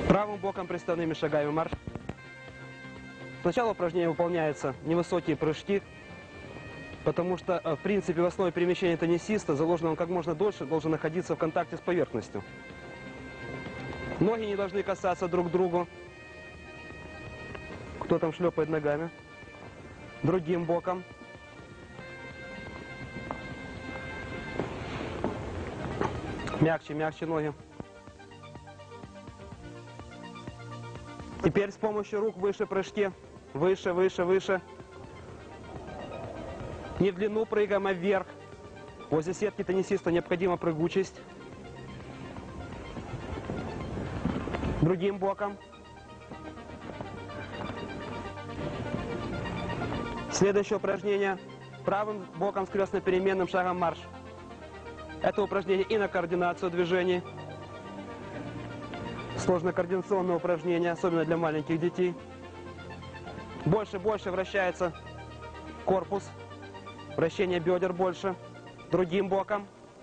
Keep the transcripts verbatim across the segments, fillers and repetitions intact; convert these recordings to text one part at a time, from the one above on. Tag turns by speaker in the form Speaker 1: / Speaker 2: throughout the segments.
Speaker 1: Правым боком приставными шагами марш. Сначала упражнение выполняется невысокие прыжки, потому что, в принципе, в основе перемещения теннисиста заложено он как можно дольше должен находиться в контакте с поверхностью. Ноги не должны касаться друг к другу. Кто там шлепает ногами? Другим боком. Мягче, мягче ноги. Теперь с помощью рук выше прыжки. Выше, выше, выше. Не в длину прыгаем, а вверх. Возле сетки теннисиста необходима прыгучесть. Другим боком. Следующее упражнение. Правым боком с крестно-переменным шагом марш. Это упражнение и на координацию движений. Сложное координационное упражнение, особенно для маленьких детей. Больше, больше вращается корпус. Вращение бедер больше. Другим боком.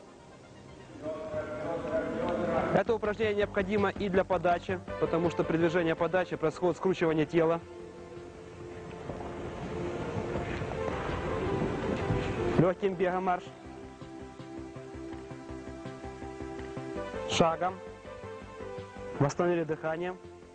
Speaker 1: Это упражнение необходимо и для подачи, потому что при движении подачи происходит скручивание тела. Легким бегом марш. Шагом. Восстановили дыхание.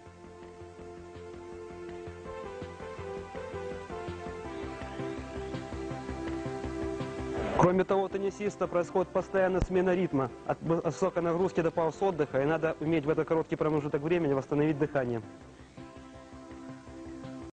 Speaker 1: Кроме того, у теннисиста происходит постоянная смена ритма от высокой нагрузки до пауз отдыха, и надо уметь в этот короткий промежуток времени восстановить дыхание.